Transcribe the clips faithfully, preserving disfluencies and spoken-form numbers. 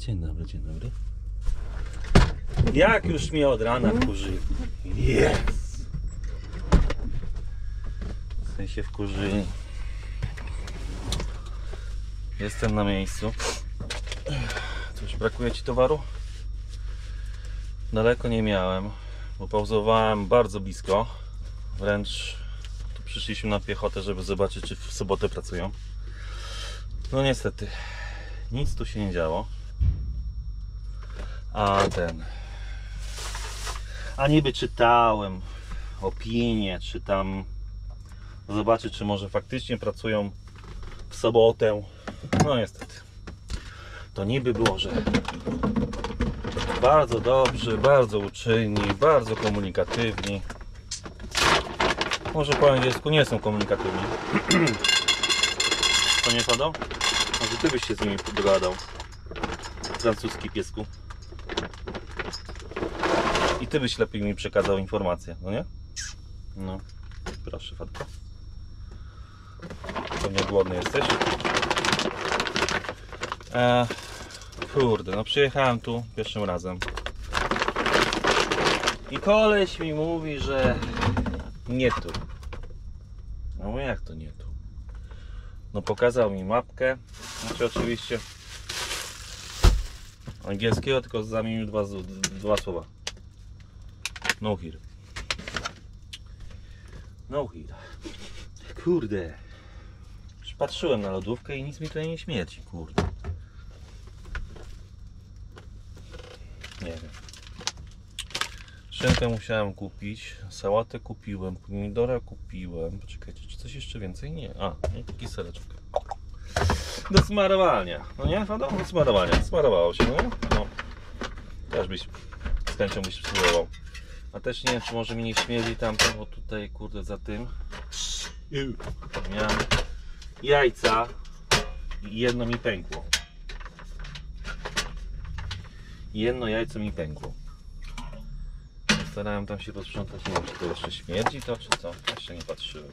Dzień dobry, dzień dobry. Jak już mnie od rana wkurzyli. Jest! W sensie wkurzyli. Jestem na miejscu. Cóż, brakuje ci towaru? Daleko nie miałem, bo pauzowałem bardzo blisko. Wręcz tu przyszliśmy na piechotę, żeby zobaczyć, czy w sobotę pracują. No niestety, nic tu się nie działo. A ten... A niby czytałem opinie, czy tam zobaczyć, czy może faktycznie pracują w sobotę. No niestety. To niby było, że bardzo dobrze, bardzo uczynni, bardzo komunikatywni. Może po angielsku nie są komunikatywni. To nie padał? Może ty byś się z nimi dogadał. Francuski piesku. I ty byś lepiej mi przekazał informacje, no nie? No, proszę, Fatko. Pewnie głodny jesteś? Eee, kurde, no przyjechałem tu pierwszym razem. I koleś mi mówi, że nie tu. No bo jak to nie tu? No pokazał mi mapkę. Znaczy oczywiście angielskiego, tylko zamienił dwa, dwa słowa. No here. No here. Kurde. Już patrzyłem na lodówkę i nic mi tutaj nie śmierci, kurde. Nie wiem. Szynkę musiałem kupić, sałatę kupiłem, pomidora kupiłem. Poczekajcie, czy coś jeszcze więcej? Nie. A, nie, taki sereczek. Do smarowania. No nie? No do smarowania. Smarowało się, no? No. Też byś z chęcią byś spróbował. A też nie wiem, czy może mi nie śmieli tamto, bo tutaj, kurde, za tym miałem jajca i jedno mi pękło. Jedno jajco mi pękło. Starałem tam się posprzątać, nie wiem, czy to jeszcze śmierdzi to, czy co? Jeszcze nie patrzyłem.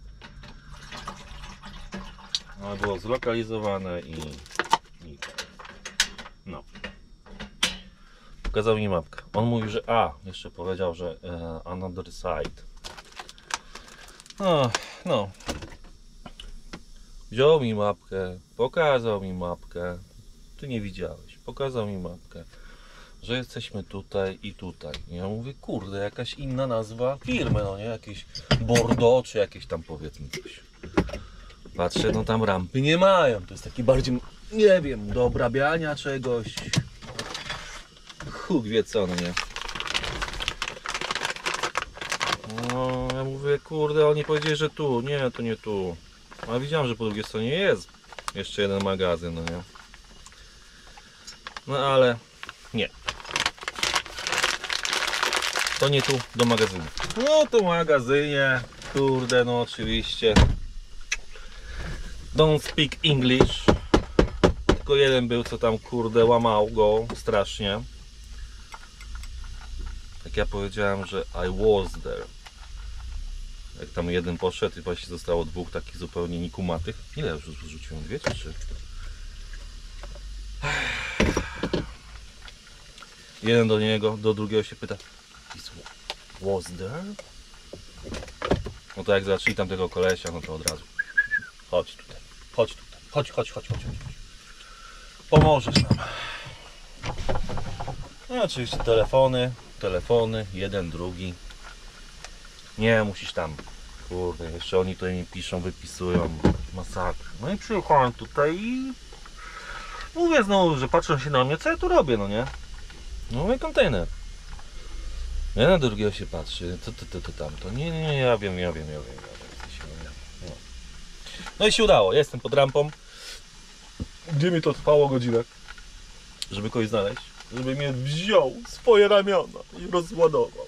No, było zlokalizowane i... i... No. Pokazał mi mapkę. On mówi, że a, jeszcze powiedział, że uh, another side. No, no. Wziął mi mapkę, pokazał mi mapkę. Ty nie widziałeś. Pokazał mi mapkę, że jesteśmy tutaj i tutaj. I ja mówię, kurde, jakaś inna nazwa firmy, no nie? Jakieś Bordeaux, czy jakieś tam, powiedzmy, coś. Patrzę, no tam rampy nie mają. To jest taki bardziej, nie wiem, do obrabiania czegoś. Huk wie co, no nie? No, ja mówię, kurde, oni powiedzieli, że tu. Nie, to nie tu. A widziałem, że po drugiej stronie jest jeszcze jeden magazyn, no nie? No ale nie. To nie tu, do magazynu. No to magazynie, kurde, no oczywiście. Don't speak English. Tylko jeden był, co tam, kurde, łamał go strasznie. Jak ja powiedziałem, że I was there. Jak tam jeden poszedł i właśnie zostało dwóch takich zupełnie nikumatych. Ile już zrzuciłem? Dwie czy trzy? Jeden do niego, do drugiego się pyta, was there? No to jak zaczęli tam tego kolesia, no to od razu chodź tutaj, chodź tutaj, chodź, chodź, chodź, chodź, chodź. Pomożesz nam. No oczywiście telefony, telefony, jeden, drugi. Nie, musisz tam. Kurde, jeszcze oni tutaj mi piszą, wypisują. Masakra. No i przyjechałem tutaj i mówię znowu, że patrzą się na mnie, co ja tu robię, no nie? No mówię, kontener. Jeden na drugiego się patrzy, to, to, to, to tamto. Nie, nie, nie, ja wiem, ja wiem, ja wiem, ja wiem. No. No i się udało, jestem pod rampą. Gdzie mi to trwało godzinę? Żeby kogoś znaleźć, żeby mnie wziął w swoje ramiona i rozładował.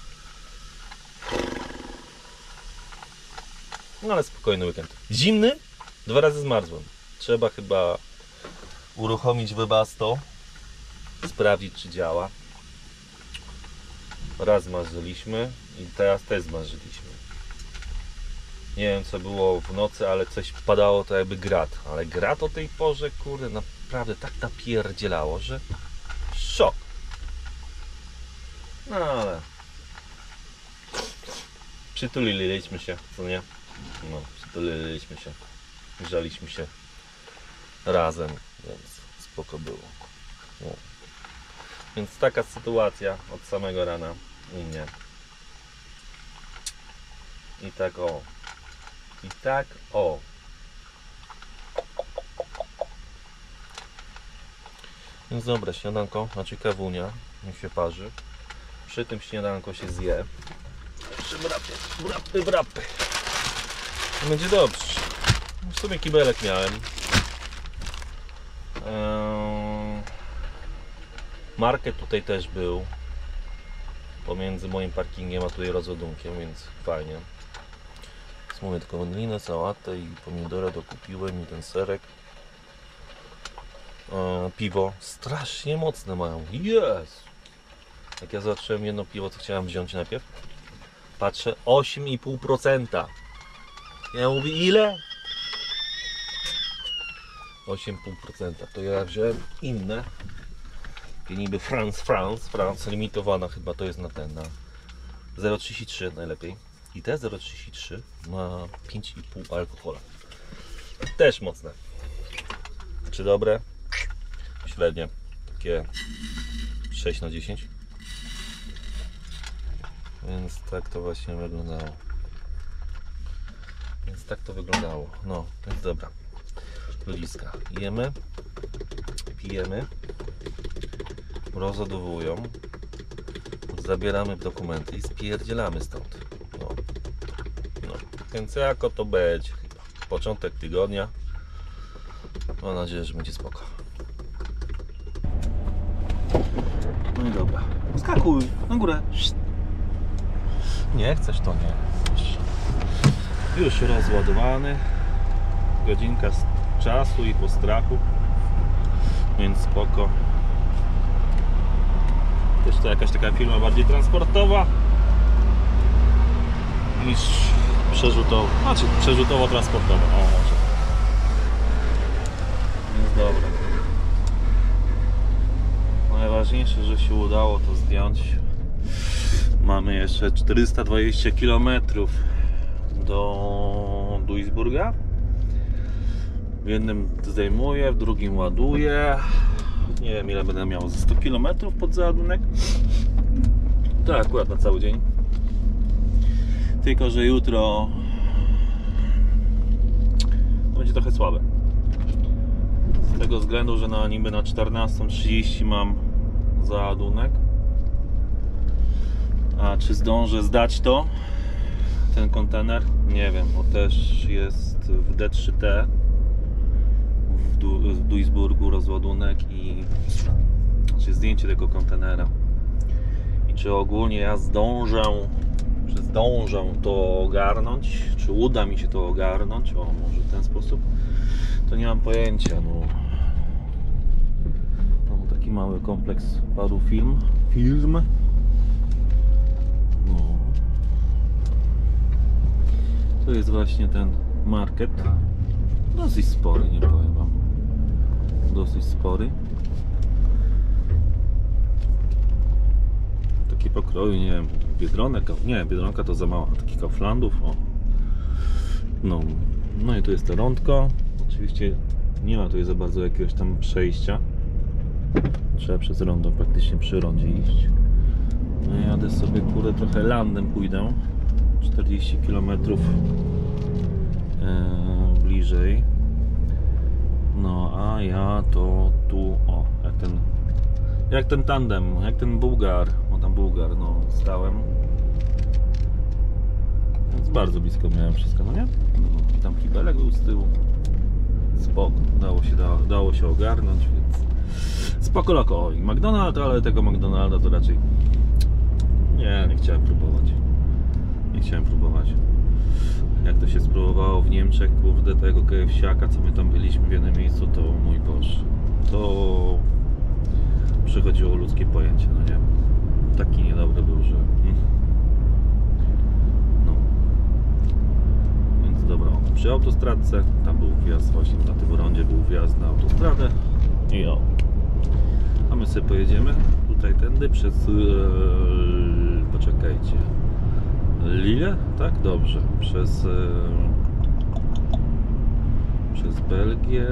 No ale spokojny weekend. Zimny? Dwa razy zmarzłem. Trzeba chyba uruchomić Webasto. Sprawdzić, czy działa. Raz zmarzyliśmy i teraz też zmarzyliśmy. Nie wiem, co było w nocy, ale coś padało, to jakby grat. Ale grat o tej porze, kurde, na naprawdę tak napierdzielało, że szok. No ale przytuliliśmy się, co nie? No, przytuliliśmy się, grzaliśmy się razem, więc spoko było. No. Więc taka sytuacja od samego rana u mnie. I tak o. I tak o. Więc dobra, śniadanko, znaczy kawunia, niech się parzy. Przy tym śniadanko się zje. Jeszcze brapy, brapy, brapy. Będzie dobrze. W sumie kibelek miałem. Eee, market tutaj też był. Pomiędzy moim parkingiem a tutaj rozładunkiem, więc fajnie. Więc mówię, tylko wędlinę, sałatę i pomidora dokupiłem i ten serek. Eee, piwo strasznie mocne mają. Jest! Jak ja zobaczyłem jedno piwo, co chciałem wziąć najpierw, patrzę, osiem i pół procent. Ja mówię, ile? osiem i pół procent. To ja wziąłem inne. Takie niby France, France, France limitowana chyba to jest na ten, na zero przecinek trzydzieści trzy najlepiej. I te zero przecinek trzydzieści trzy ma pięć i pół alkohola. Też mocne. Czy dobre? Średnie. Takie sześć na dziesięć. Więc tak to właśnie wyglądało. Więc tak to wyglądało. No, więc dobra. Ludziska. Jemy, pijemy, rozładowują, zabieramy dokumenty i spierdzielamy stąd. No. No. Więc jako to będzie chyba początek tygodnia. Mam nadzieję, że będzie spoko. No i dobra. Skakuj na górę. Nie chcesz, to nie. Już rozładowany. Godzinka z czasu i postrachu. Więc spoko. Też to jakaś taka firma bardziej transportowa niż przerzutowa. Znaczy przerzutowo-transportowa. O, może. Więc dobra. Najważniejsze, że się udało to zdjąć. Mamy jeszcze czterysta dwadzieścia kilometrów do Duisburga. W jednym zdejmuję, w drugim ładuję. Nie wiem, ile będę miał, ze sto kilometrów pod załadunek. To akurat na cały dzień. Tylko że jutro to będzie trochę słabe. Z tego względu, że na niby na czternastą trzydzieści mam załadunek. A czy zdążę zdać to, ten kontener? Nie wiem, bo też jest w D trzy T w, du w Duisburgu rozładunek i czy zdjęcie tego kontenera. I czy ogólnie ja zdążę, czy zdążę to ogarnąć, czy uda mi się to ogarnąć, o może w ten sposób, to nie mam pojęcia. No. Mam taki mały kompleks paru firm, firm. No. To jest właśnie ten market. Dosyć spory, nie powiem wam. Dosyć spory. Takie pokroju, nie wiem, Biedronek, nie, Biedronka to za mała, takich Kauflandów, o. No. No i tu jest to rądko. Oczywiście nie ma tutaj za bardzo jakiegoś tam przejścia. Trzeba przez rondo praktycznie przy rondzie iść. No jadę sobie, kurde, trochę landem pójdę. czterdzieści kilometrów e, bliżej. No a ja to tu, o, jak ten jak ten tandem, jak ten Bułgar, o tam Bułgar, no, stałem. Więc bardzo blisko miałem wszystko, no nie? No, i tam kibelek był z tyłu. Spoko, dało się, dało, dało się ogarnąć, więc spoko loko. I McDonald's, ale tego McDonalda to raczej nie, nie chciałem próbować. Nie chciałem próbować. Jak to się spróbowało w Niemczech, kurde, tego K F C-aka, co my tam byliśmy w jednym miejscu, to mój Boże, to przychodziło ludzkie pojęcie, no nie? Taki niedobry był, że no. Więc dobra, przy autostradce, tam był wjazd właśnie na tym rondzie, był wjazd na autostradę. Jo. A my sobie pojedziemy tutaj tędy przez... Yy, poczekajcie. Lille? Tak? Dobrze. Przez... Yy, przez Belgię...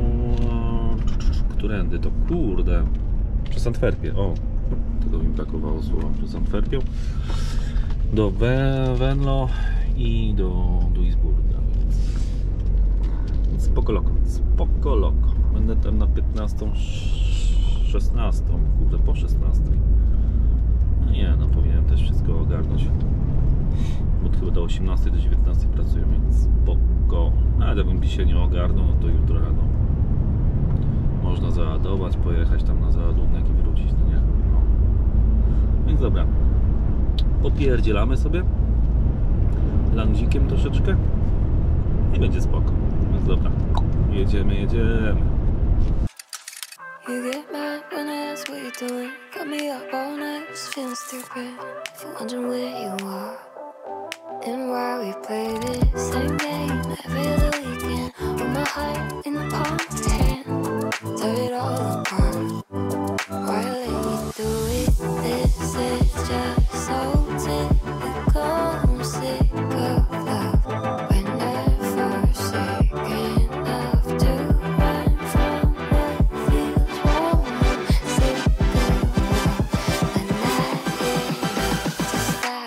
Którędy to? Kurde. Przez Antwerpię. O. Tego mi brakowało słowa. Przez Antwerpię. Do Venlo i do Duisburga. Więc... więc spoko loko. Spoko loko. Będę tam na piętnastą, szesnastą. Kurde, po szesnastej. No nie, no powinienem też wszystko ogarnąć. Bo chyba do osiemnastej, do dziewiętnastej pracuję, więc spoko. Ale jakbym dzisiaj nie ogarnął, no to jutro rano można załadować, pojechać tam na załadunek i wrócić, no nie? No. Więc dobra. Popierdzielamy sobie landzikiem troszeczkę i będzie spoko. Więc dobra. Jedziemy, jedziemy. You get mad when I ask what you're doing. Got me up all night, just feeling stupid. For wondering where you are and why we play this same game every other weekend. With my heart in the palm of your hand, tear it all apart. Why let you do it? This is just so typical. I'm sick of love. We're never sick enough to run from what feels wrong. I'm sick of love, and not enough to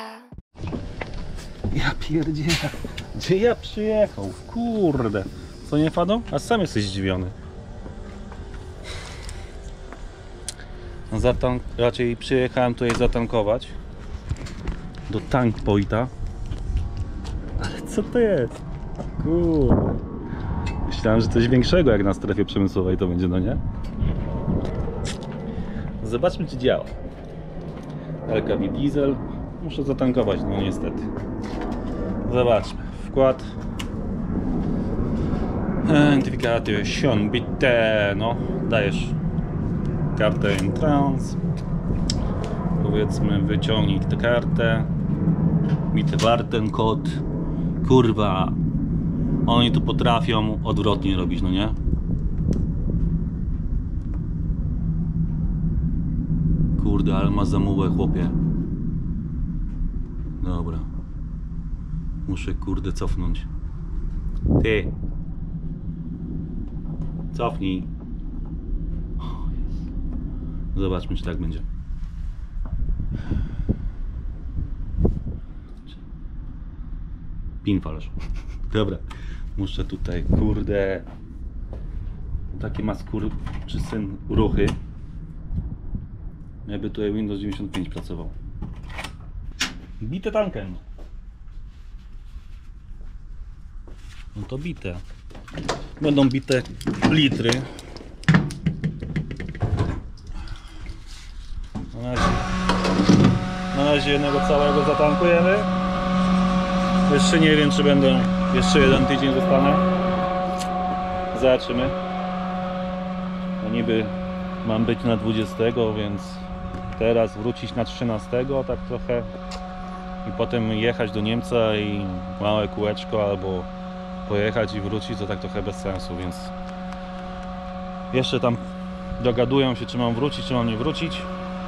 stop. Ja pierdzielę. Gdzie ja przyjechał? Kurde. Co nie, Fado? A sam jesteś zdziwiony. Zatank... Raczej przyjechałem tutaj zatankować do tank pointa. Ale co to jest? Kurde. Myślałem, że coś większego jak na strefie przemysłowej to będzie, no nie? Zobaczmy, czy działa. L K B diesel. Muszę zatankować, no niestety. Zobaczmy. Wkład. Identification bitte. No, dajesz kartę Intrans. Powiedzmy, wyciągnij tę kartę. Bitte warten kod. Kurwa. Oni tu potrafią odwrotnie robić, no nie? Kurde, ale ma zamułę, chłopie. Dobra. Muszę, kurde, cofnąć. Ty. Cofnij. Zobaczmy, czy tak będzie. Pin falasz. Dobra. Muszę tutaj, kurde. Takie ma skóry, czy syn ruchy. Jakby tutaj Windows dziewięćdziesiąt pięć pracował. Bite tankiem. No to bite. Będą bite litry. Na razie, na razie jednego całego zatankujemy. Jeszcze nie wiem, czy będę jeszcze jeden tydzień zostanę. Zobaczymy. No niby mam być na dwudziestego, więc teraz wrócić na trzynastego, tak trochę. I potem jechać do Niemca i małe kółeczko, albo pojechać i wrócić, to tak trochę bez sensu, więc jeszcze tam dogadują się, czy mam wrócić, czy mam nie wrócić.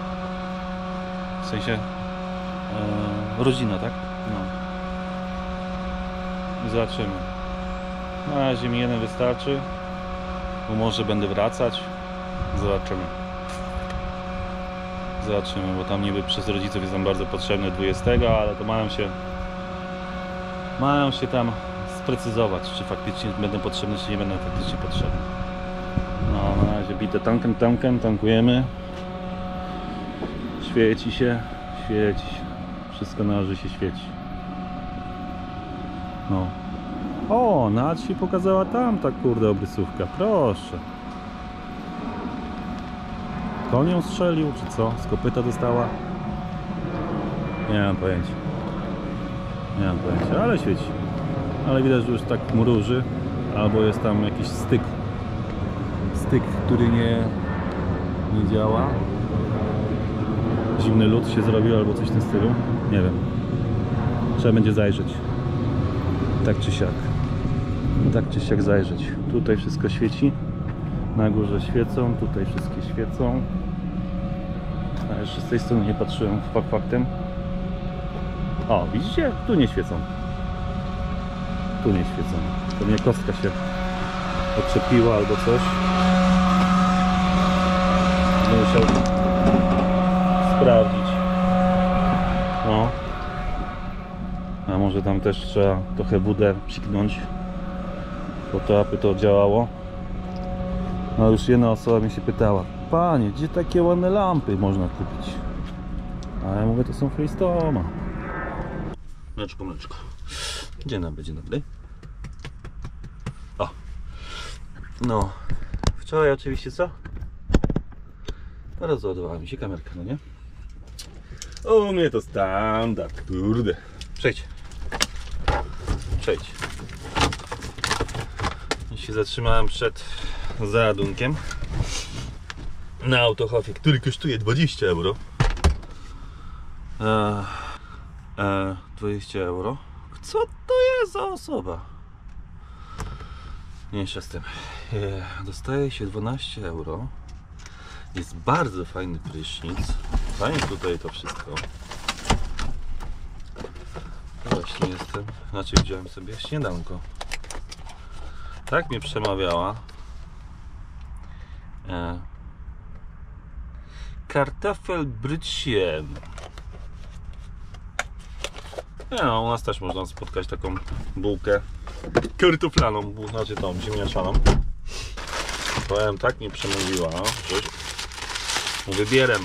W sensie e, rodzina, tak? No. I zobaczymy. Na razie mi jeden wystarczy, bo może będę wracać. Zobaczymy. Zobaczymy, bo tam niby przez rodziców jestem bardzo potrzebny dwudziestego, ale to mają się mają się tam sprecyzować, czy faktycznie będę potrzebny, czy nie będę faktycznie potrzebny. No, na razie bite tankiem, tankiem, tankujemy. Świeci się, świeci się. Wszystko na razie się świeci. No. O, nawet się pokazała tam ta kurde obrysówka, proszę. Konią strzelił, czy co? Z kopyta dostała? Nie mam pojęcia. Nie mam pojęcia, ale świeci. Ale widać, że już tak mruży. Albo jest tam jakiś styk. Styk, który nie, nie działa. Zimny lód się zrobił, albo coś w tym stylu. Nie wiem. Trzeba będzie zajrzeć. Tak czy siak. Tak czy siak zajrzeć. Tutaj wszystko świeci. Na górze świecą, tutaj wszystkie świecą. A jeszcze z tej strony nie patrzyłem fakt faktem. O, widzicie? Tu nie świecą. Tu nie świecą. Pewnie kostka się odczepiła albo coś. Będę musiał sprawdzić. No. A może tam też trzeba trochę budę psiknąć, bo to aby to działało. No już jedna osoba mi się pytała: panie, gdzie takie ładne lampy można kupić? A ja mówię, to są Freestoma. Mleczko, mleczko. Dzień dobry, dzień dobry. O. No. Wczoraj oczywiście co? Rozładowała mi się kamerka, no nie? U mnie to standard, kurde. Przejdź. Przejdź. I się zatrzymałem przed załadunkiem na Autohofie, który kosztuje dwadzieścia euro. Eee, eee, dwadzieścia euro. Co to jest za osoba? Mniejsza z tym. Eee, dostaje się dwanaście euro. Jest bardzo fajny prysznic. Fajnie tutaj to wszystko. Właśnie jestem. Znaczy wziąłem sobie śniadanko. Tak mnie przemawiała. E, Kartoffelbrötchen. No, u nas też można spotkać taką bułkę kartoflaną, znaczy tą ziemniaczaną. Powiem, tak mnie przemówiła, że wybierem.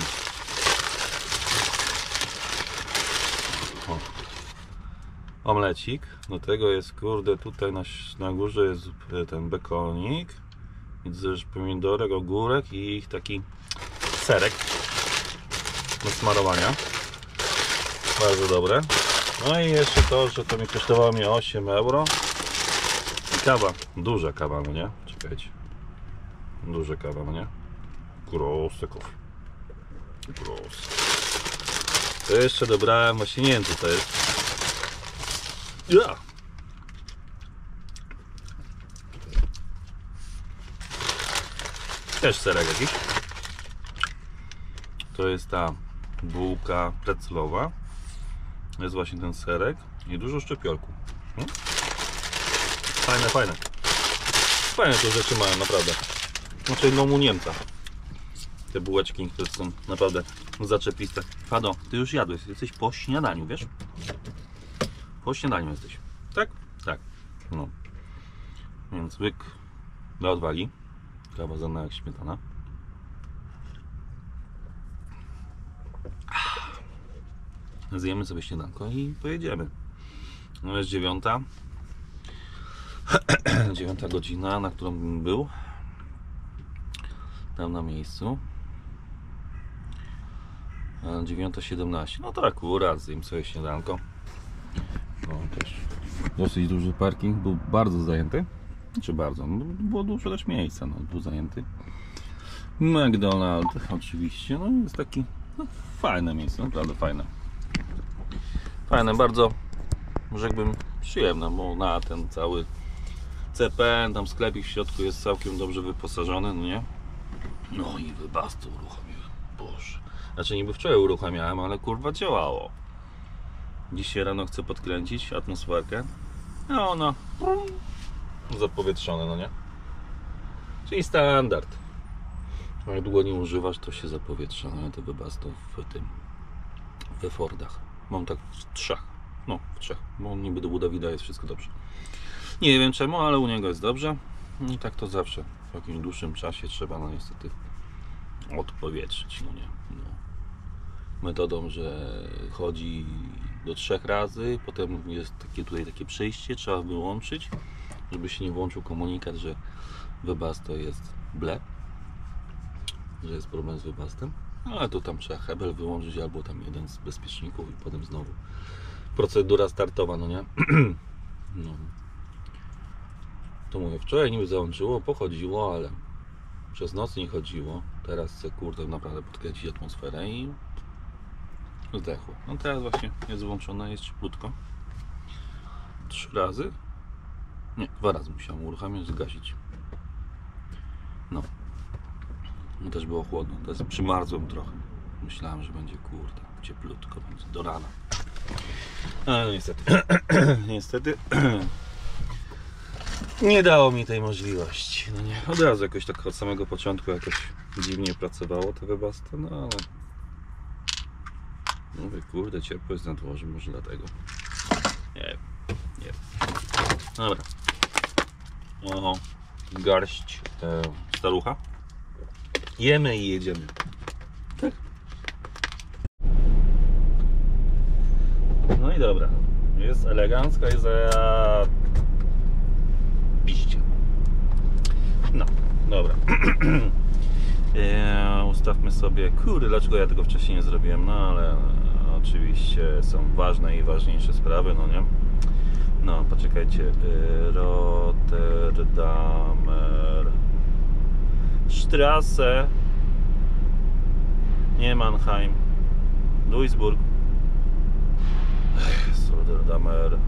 O. Omlecik. Do tego jest, kurde, tutaj na, na górze jest ten bekonik. Widzę, że pomidorek, ogórek i taki serek do smarowania. Bardzo dobre. No i jeszcze to, że to mi kosztowało mnie osiem euro. I kawa. Duża kawa, no nie? Czekajcie. Duża kawa, no nie? Grosse coffee. Grosse. To jeszcze dobrałem, właśnie nie wiem co to jest. Ja! Też serek jakiś. To jest ta bułka pretzlowa. Jest właśnie ten serek i dużo szczypiorku. Hmm? Fajne, fajne. Fajne te rzeczy mają, naprawdę. Znaczy no u Niemca. Te bułeczki, które są naprawdę zaczepiste. Fado, ty już jadłeś, jesteś po śniadaniu, wiesz? Po śniadaniu jesteś. Tak? Tak. No. Więc łyk do odwagi. Kawa zana jak śmietana. Zjemy sobie śniadanko i pojedziemy. No jest dziewiąta. Dziewiąta godzina, na którą bym był. Tam na miejscu. Dziewiąta siedemnaście. No to akurat zjem sobie śniadanko. No też dosyć duży parking. Był bardzo zajęty. Czy bardzo? No, było dużo też miejsca. No, był zajęty. McDonald's oczywiście. No jest taki no, fajne miejsce. Naprawdę fajne. Fajne, bardzo rzekłbym przyjemne, bo na ten cały C P N, tam sklepik w środku jest całkiem dobrze wyposażony, no nie? No i Webasto uruchomiłem, boże. Znaczy niby wczoraj uruchamiałem, ale kurwa działało. Dzisiaj rano chcę podkręcić atmosferkę. No ona zapowietrzone, no nie? Czyli standard. Jak długo nie używasz, to się zapowietrza, no to Webasto w tym, we Fordach. Mam tak w trzech, no w trzech, bo niby do Budawida jest wszystko dobrze. Nie wiem czemu, ale u niego jest dobrze. I tak to zawsze w jakimś dłuższym czasie trzeba no niestety odpowietrzyć, no nie. No. Metodą, że chodzi do trzech razy, potem jest takie tutaj takie przejście, trzeba wyłączyć, żeby się nie włączył komunikat, że Webasto jest ble, że jest problem z Webastem. Ale to tam trzeba hebel wyłączyć albo tam jeden z bezpieczników i potem znowu procedura startowa, no nie? No. To mówię, wczoraj niby załączyło, pochodziło, ale przez noc nie chodziło. Teraz chcę kurde naprawdę podkręcić atmosferę i zdechło. No teraz właśnie jest włączone, jest cieplutko. Trzy razy? Nie, dwa razy musiałem uruchamiać, zgasić. No. No też było chłodno. Teraz przymarzłem trochę. Myślałem, że będzie kurde cieplutko, będzie do rana. Ale no niestety. niestety. Nie dało mi tej możliwości. No nie. Od razu jakoś tak od samego początku jakoś dziwnie pracowało to Webasto, no ale mówię, kurde, ciepło jest na dworze, może dlatego. Nie wiem, nie wiem. Dobra. O, garść e, starucha. Jemy i jedziemy. Tak. No i dobra. Jest elegancko, jest za biście. No, dobra. e, ustawmy sobie. Kurde, dlaczego ja tego wcześniej nie zrobiłem? No ale oczywiście są ważne i ważniejsze sprawy, no nie? No, poczekajcie. E, Rotterdamer Strasse, nie Mannheim, Duisburg. Rotterdamer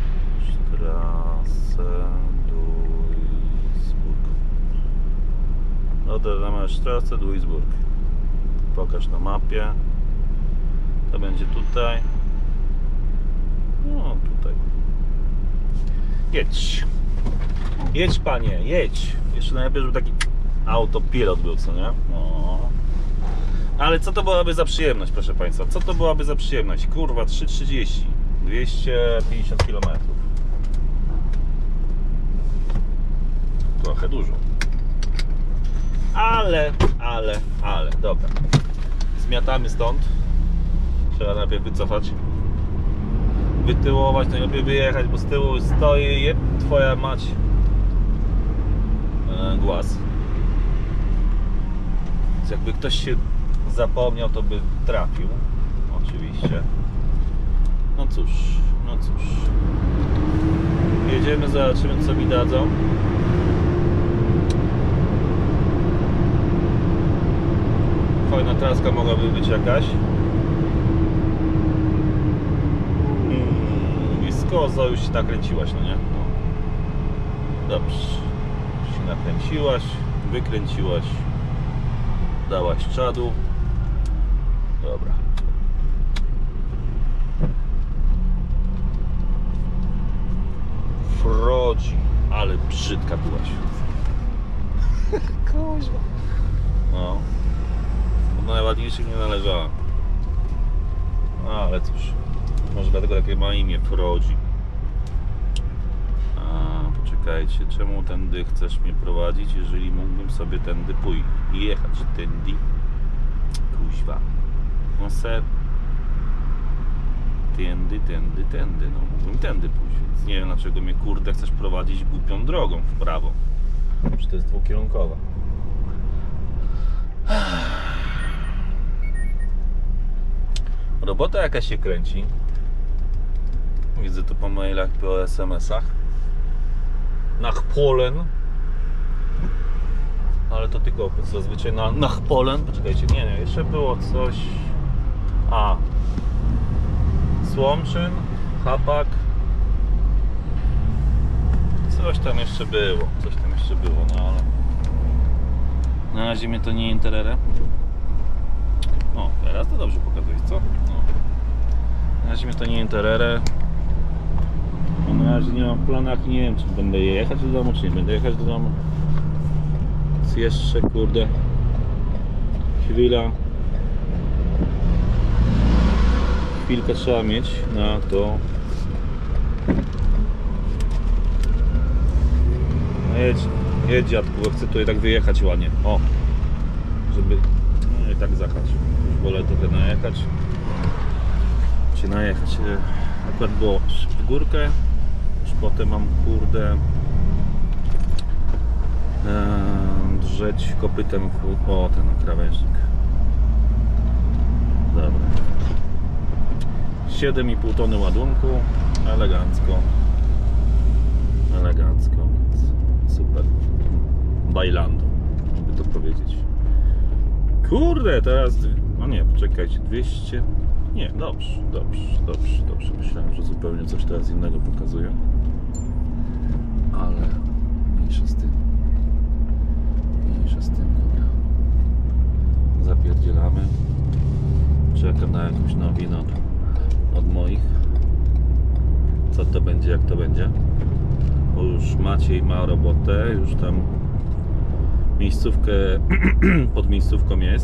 Strasse, Duisburg. Rotterdamer Strasse, Duisburg. Pokaż na mapie. To będzie tutaj. No, tutaj. Jedź. Jedź, panie, jedź. Jeszcze najlepiej, żeby taki autopilot był, co nie? No. Ale co to byłaby za przyjemność, proszę państwa? Co to byłaby za przyjemność? Kurwa, trzy trzydzieści. dwieście pięćdziesiąt kilometrów. Trochę dużo. Ale, ale, ale, dobra. Zmiatamy stąd. Trzeba najpierw wycofać. Wytyłować, najlepiej wyjechać, bo z tyłu stoi jeb, twoja mać e, głaz. Więc jakby ktoś się zapomniał, to by trafił. Oczywiście. No cóż, no cóż. Jedziemy, zobaczymy, co mi dadzą. Fajna traska mogłaby być jakaś. Hmm, wiskozo, już się nakręciłaś, no nie? No. Dobrze. Już się nakręciłaś, wykręciłaś, dałaś czadu. Dobra. Frodzi, ale brzydka byłaś. Koźma. No. Do najładniejszych nie należała. No, ale cóż. Może dlatego takie ma imię, Frodzi. A, poczekajcie, czemu tędy chcesz mnie prowadzić, jeżeli mógłbym sobie tędy pójść i jechać tędy? Kuźwa. No se. Tędy, tędy, tędy. No mógłbym tędy pójść, więc nie wiem, dlaczego mnie, kurde, chcesz prowadzić głupią drogą w prawo. Przecież to jest dwukierunkowa. Robota jakaś się kręci. Widzę to po mailach, po es em esach. Nach Polen. Ale to tylko zazwyczaj na Nach Polen. Poczekajcie, nie, nie, jeszcze było coś. A. Słomczyn, Hapak. Coś tam jeszcze było. Coś tam jeszcze było, no ale na razie mnie to nie interesuje. O, teraz to dobrze pokazujesz, co? No. Na razie mnie to nie interesuje. No, na razie nie mam w planach, nie wiem, czy będę jechać do domu, czy nie będę jechać do domu. Więc jeszcze, kurde, chwila. Chwilkę trzeba mieć na to. No jedź, jedź dziadku, bo chcę tutaj tak wyjechać ładnie. O, żeby no i tak zahać. Już wolę trochę najechać. Czy najechać. Akurat było w górkę. Już potem mam, kurde, ee, drzeć kopytem. O, ten krawężnik. Dobra. siedem i pół tony ładunku. Elegancko. Elegancko. Super. Bailando, żeby to powiedzieć. Kurde, teraz... No nie, poczekajcie, dwieście... Nie, dobrze, dobrze, dobrze, dobrze. Myślałem, że zupełnie coś teraz innego pokazuje. Ale... mniejsza z tym. mniejsza z tym, dobra. Zapierdzielamy. Czekam na jakąś nowinę od, od moich. Co to będzie, jak to będzie. Bo już Maciej ma robotę, już tam miejscówkę pod miejscówką jest.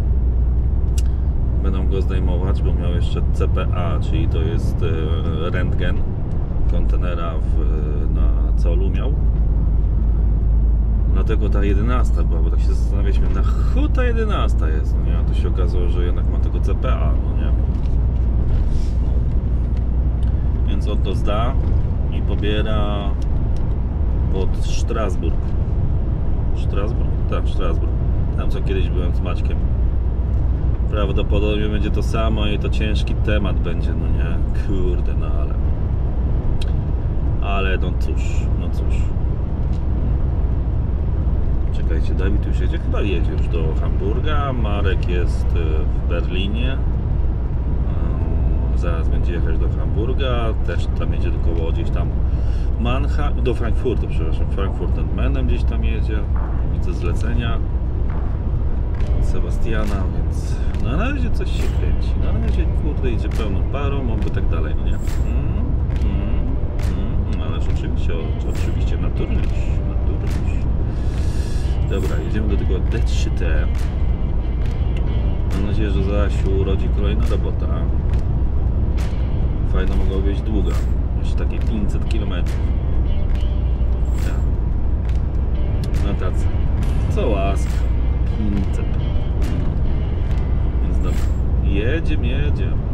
Będą go zdejmować, bo miał jeszcze C P A, czyli to jest rentgen kontenera w, na colu miał. Dlatego ta jedenasta była, bo tak się zastanawialiśmy, na chuj ta jedenasta jest, no nie? A to się okazało, że jednak ma tego C P A, no nie? No. Więc on to zda i pobiera pod Strasburg. Strasburg? Tak, Strasburg. Tam co kiedyś byłem z Maćkiem. Prawdopodobnie będzie to samo i to ciężki temat będzie, no nie? Kurde, no ale... Ale no cóż, no cóż. Czekajcie, Dawid już jedzie? Chyba jedzie już do Hamburga. Marek jest w Berlinie. Zaraz będzie jechać do Hamburga. Też tam jedzie do koło gdzieś tam Mannheim, do Frankfurtu, przepraszam. Frankfurt nad Menem gdzieś tam jedzie. Widzę zlecenia Sebastiana, więc na razie coś się kręci. Na razie kurde idzie pełną parą, oby tak dalej, no nie? Mm, mm, mm, ależ oczywiście, oczywiście naturliś, naturliś. Dobra, jedziemy do tego D trzy T. Mam nadzieję, że zaraz się urodzi kolejna robota. Fajna mogła być długa. Jeszcze takie pięćset kilometrów. Ja. Na tacy. Co łaska. pięćset. Więc dobra. Jedziemy, jedziemy.